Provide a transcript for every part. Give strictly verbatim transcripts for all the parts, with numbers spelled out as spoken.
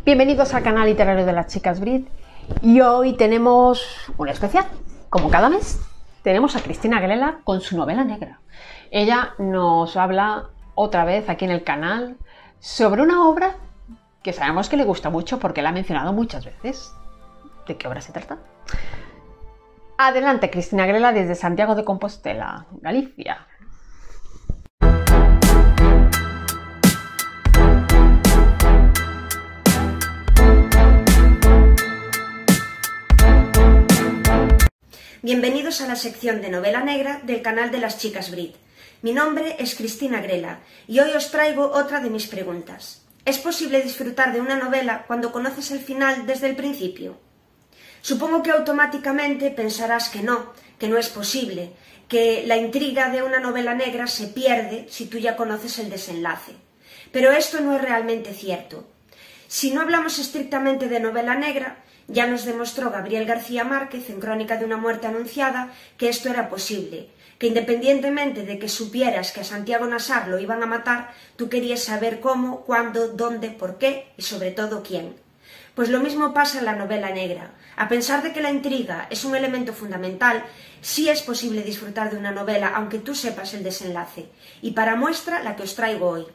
Bienvenidos al canal literario de las chicas Brit y hoy tenemos un especial, como cada mes. Tenemos a Cristina Grela con su novela negra. Ella nos habla otra vez aquí en el canal sobre una obra que sabemos que le gusta mucho porque la ha mencionado muchas veces. ¿De qué obra se trata? Adelante, Cristina Grela, desde Santiago de Compostela, Galicia. Bienvenidos a la sección de novela negra del canal de las chicas Brit. Mi nombre es Cristina Grela y hoy os traigo otra de mis preguntas. ¿Es posible disfrutar de una novela cuando conoces el final desde el principio? Supongo que automáticamente pensarás que no, que no es posible, que la intriga de una novela negra se pierde si tú ya conoces el desenlace. Pero esto no es realmente cierto. Si no hablamos estrictamente de novela negra, ya nos demostró Gabriel García Márquez en Crónica de una muerte anunciada que esto era posible, que independientemente de que supieras que a Santiago Nassar lo iban a matar, tú querías saber cómo, cuándo, dónde, por qué y sobre todo quién. Pues lo mismo pasa en la novela negra. A pesar de que la intriga es un elemento fundamental, sí es posible disfrutar de una novela aunque tú sepas el desenlace. Y para muestra la que os traigo hoy.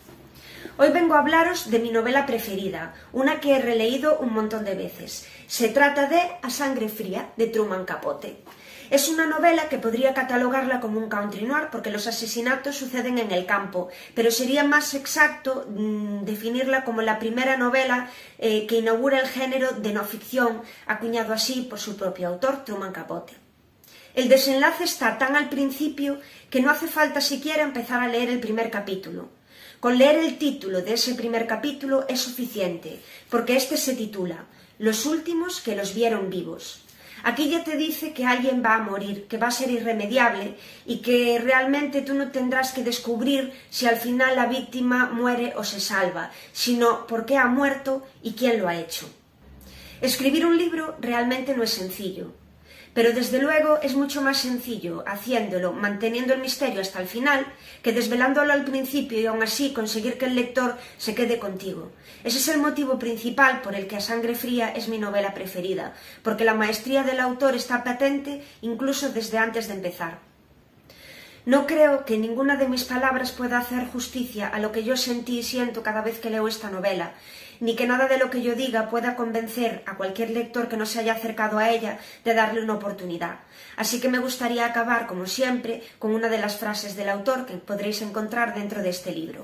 Hoy vengo a hablaros de mi novela preferida, una que he releído un montón de veces. Se trata de A sangre fría, de Truman Capote. Es una novela que podría catalogarla como un country noir porque los asesinatos suceden en el campo, pero sería más exacto mmm, definirla como la primera novela eh, que inaugura el género de no ficción, acuñado así por su propio autor, Truman Capote. El desenlace está tan al principio que no hace falta siquiera empezar a leer el primer capítulo. Con leer el título de ese primer capítulo es suficiente, porque este se titula Los últimos que los vieron vivos. Aquí ya te dice que alguien va a morir, que va a ser irremediable y que realmente tú no tendrás que descubrir si al final la víctima muere o se salva, sino por qué ha muerto y quién lo ha hecho. Escribir un libro realmente no es sencillo. Pero desde luego es mucho más sencillo haciéndolo, manteniendo el misterio hasta el final, que desvelándolo al principio y aún así conseguir que el lector se quede contigo. Ese es el motivo principal por el que A sangre fría es mi novela preferida, porque la maestría del autor está patente incluso desde antes de empezar. No creo que ninguna de mis palabras pueda hacer justicia a lo que yo sentí y siento cada vez que leo esta novela, ni que nada de lo que yo diga pueda convencer a cualquier lector que no se haya acercado a ella de darle una oportunidad. Así que me gustaría acabar, como siempre, con una de las frases del autor que podréis encontrar dentro de este libro.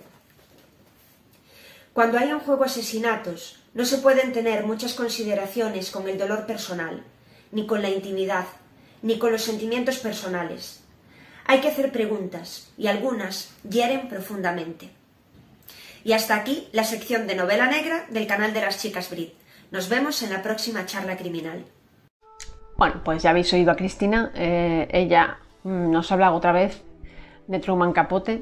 Cuando hay en juego asesinatos, no se pueden tener muchas consideraciones con el dolor personal, ni con la intimidad, ni con los sentimientos personales. Hay que hacer preguntas, y algunas hieren profundamente. Y hasta aquí la sección de novela negra del canal de las chicas Brit. Nos vemos en la próxima charla criminal. Bueno, pues ya habéis oído a Cristina. Eh, ella mm, nos habla otra vez de Truman Capote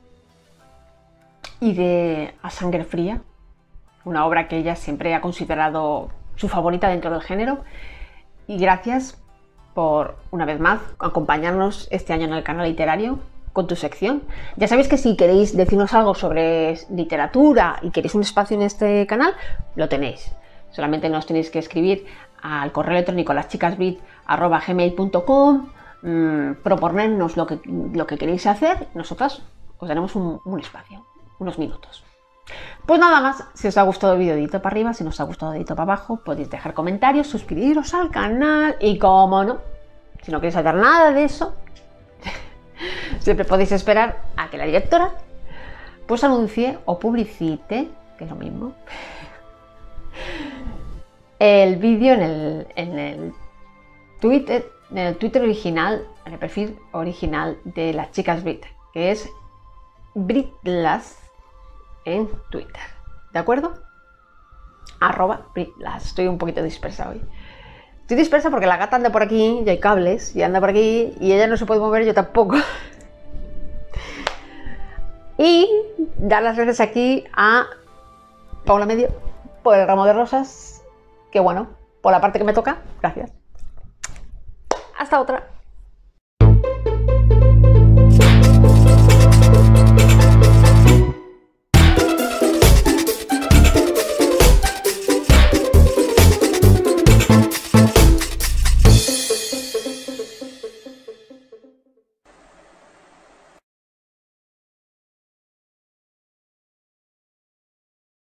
y de A sangre fría, una obra que ella siempre ha considerado su favorita dentro del género. Y gracias por, una vez más, acompañarnos este año en el canal literario con tu sección. Ya sabéis que si queréis decirnos algo sobre literatura y queréis un espacio en este canal, lo tenéis. Solamente nos tenéis que escribir al correo electrónico las chicas brit arroba gmail punto com, mmm, proponernos lo que, lo que queréis hacer, nosotras os daremos un, un espacio, unos minutos. Pues nada más, si os ha gustado el vídeo, dedito para arriba, si no os ha gustado, dedito para abajo, podéis dejar comentarios, suscribiros al canal y, como no, si no queréis hacer nada de eso, siempre podéis esperar a que la directora pues anuncie o publicite, que es lo mismo, el vídeo en el, en el Twitter, en el Twitter original, en el perfil original de las chicas Brit, que es Britlas en Twitter, ¿de acuerdo? Arroba Britlas. Estoy un poquito dispersa hoy. Estoy dispersa porque la gata anda por aquí y hay cables y anda por aquí y ella no se puede mover, yo tampoco. Y dar las gracias aquí a Paula Medio por el ramo de rosas, que bueno, por la parte que me toca, gracias. Hasta otra.